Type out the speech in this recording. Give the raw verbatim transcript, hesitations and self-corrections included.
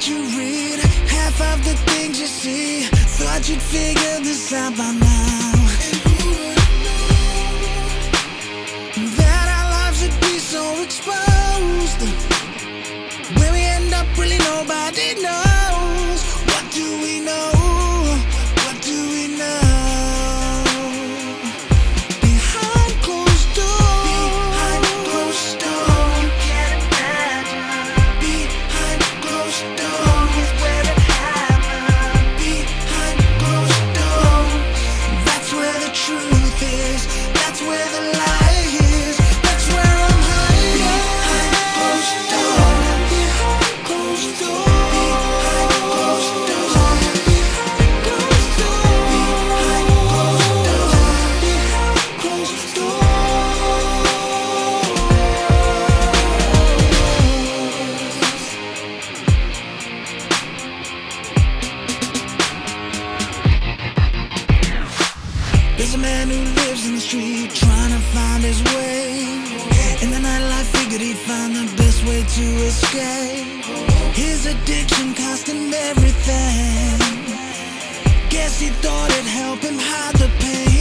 what you read, half of the things you see. Thought you'd figure this out by now. That our lives would be so exposed. Where we end up, really nobody knows. What do we know? What do we know? Behind closed doors. Behind closed doors. You can't imagine. Behind closed doors is where it happened. Behind closed doors. That's where the truth is. That's where the lie is. That's where I'm hiding. Behind closed doors. Behind closed doors. Behind closed doors. Behind closed doors. Behind closed doors. Behind closed doors. There's a man who lives in the street trying to find his way. In the nightlife figured he'd find the best way to escape. His addiction cost him everything. Guess he thought it'd help him hide the pain.